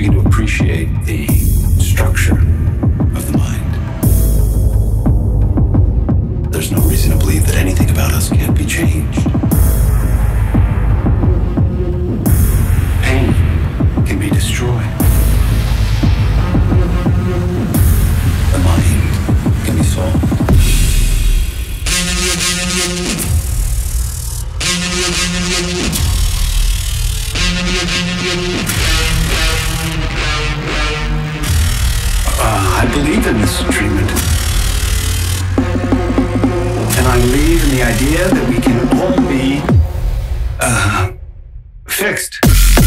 begin to appreciate the structure of the mind, there's no reason to believe that anything about us can't be changed. Pain can be destroyed. The mind can be solved. I believe in this treatment. And I believe in the idea that we can all be fixed.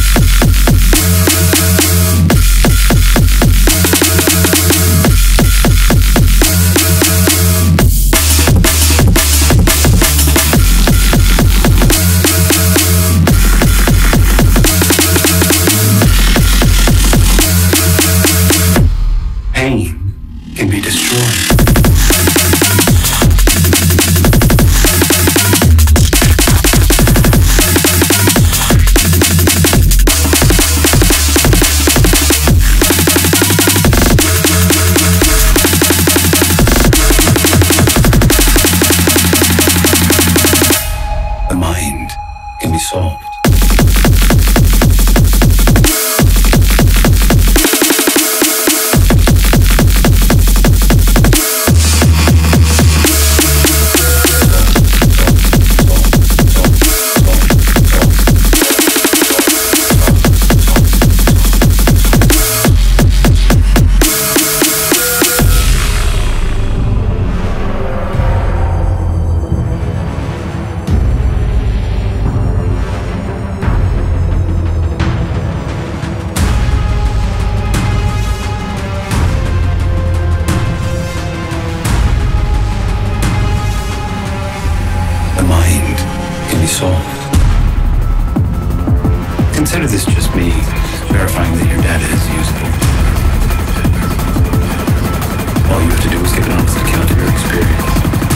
Pain can be destroyed. The mind can be solved. Solved. Consider this just me verifying that your data is usable. All you have to do is give an honest account of your experience.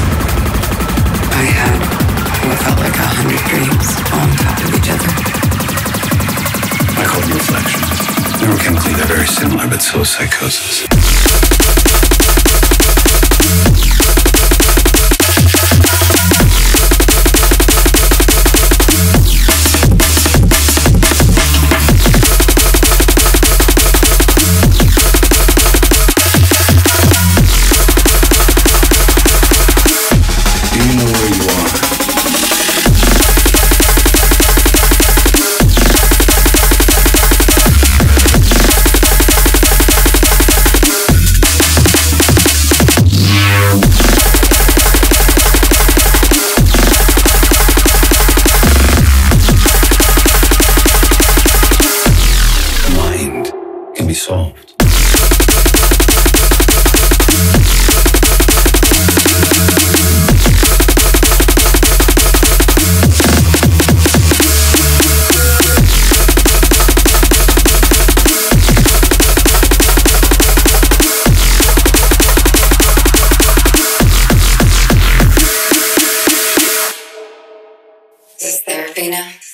I had what felt like 100 dreams all on top of each other. I call them reflections. Neurochemically, they're very similar, but so is psychosis. Can be solved. Is this therapy now?